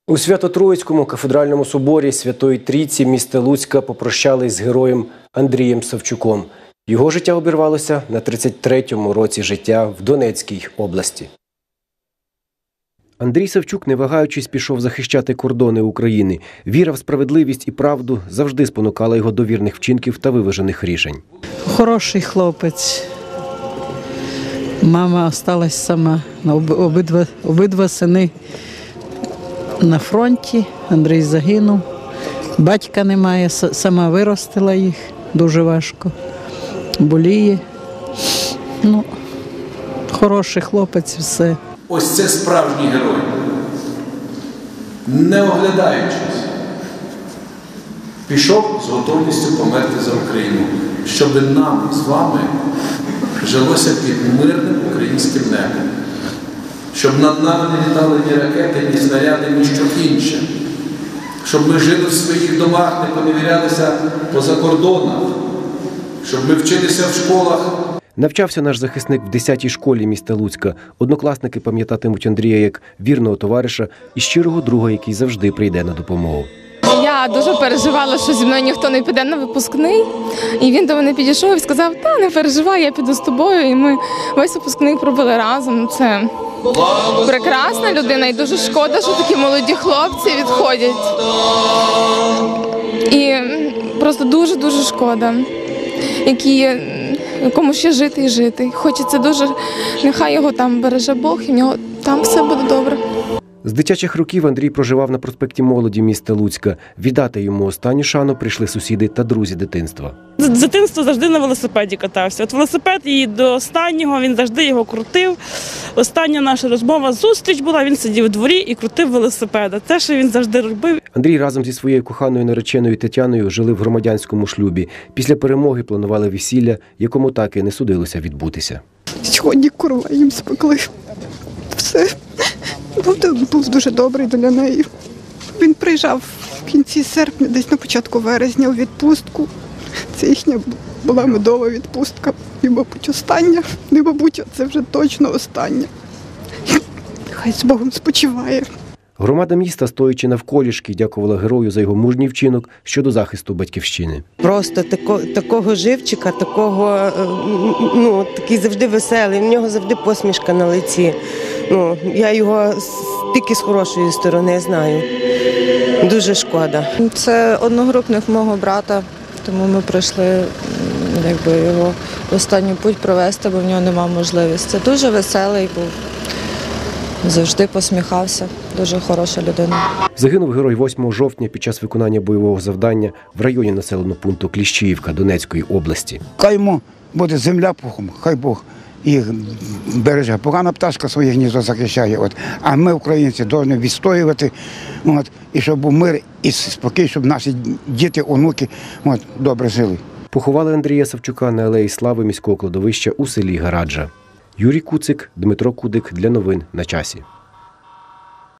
У Свято-Троїцькому кафедральному соборі Святої Трійці міста Луцька попрощались з героєм Андрієм Савчуком. Його життя обірвалося на 33-му році життя в Донецькій області. Андрій Савчук, не вагаючись, пішов захищати кордони України. Віра в справедливість і правду завжди спонукала його до вірних вчинків та виважених рішень. Хороший хлопець. Мама залишилась сама. Обидва сини на фронті. Андрій загинув. Батька немає, сама виростила їх. Дуже важко. Боліє. Хороший хлопець, все. Ось це справжній герой. Не оглядаючись, пішов з готовністю померти за Україну, щоб нам з вами жилося під мирним українським небом. Щоб над нами не літали ні ракети, ні снаряди, ні що інше. Щоб ми жили в своїх домах, не поневірялися поза кордонах. Щоб ми вчилися в школах. Навчався наш захисник в 10-й школі міста Луцька. Однокласники пам'ятатимуть Андрія як вірного товариша і щирого друга, який завжди прийде на допомогу. Я дуже переживала, що зі мною ніхто не піде на випускний. І він до мене підійшов і сказав: "Та не переживай, я піду з тобою". І ми весь випускний пробули разом. Це прекрасна людина і дуже шкода, що такі молоді хлопці відходять. І просто дуже-дуже шкода, якому ще жити і жити. Хочеться дуже, нехай його там береже Бог, і в нього там все буде добре. З дитячих років Андрій проживав на проспекті Молоді міста Луцька. Віддати йому останню шану прийшли сусіди та друзі дитинства. З дитинства завжди на велосипеді катався. От велосипед і до останнього, він завжди його крутив. Остання наша розмова, зустріч була, він сидів у дворі і крутив велосипеда. Те, що він завжди робив. Андрій разом зі своєю коханою нареченою Тетяною жили в громадянському шлюбі. Після перемоги планували весілля, якому так і не судилося відбутися. Сьогодні курва їм спекли. Все. Був дуже добрий для неї. Він приїжджав в кінці серпня, десь на початку вересня у відпустку. Це їхня була медова відпустка. І, мабуть, остання. Не мабуть, це вже точно остання. Хай з Богом спочиває. Громада міста, стоячи навколішки, дякувала герою за його мужній вчинок щодо захисту батьківщини. Просто такого живчика, такий завжди веселий, в нього завжди посмішка на лиці. Я його тільки з хорошої сторони знаю. Дуже шкода. Це одногрупник мого брата, тому ми прийшли його в останню путь провести, бо в нього немає можливості. Дуже веселий був, завжди посміхався, дуже хороша людина. Загинув герой 8 жовтня під час виконання бойового завдання в районі населеного пункту Кліщіївка Донецької області. Хай йому буде земля пухом, хай Бог їх береже. Погана пташка своє гніздо захищає. А ми, українці, повинні відстоювати, і щоб був мир і спокій, щоб наші діти, онуки добре жили. Поховали Андрія Савчука на алеї Слави міського кладовища у селі Гараджа. Юрій Куцик, Дмитро Кудик. Для новин на часі.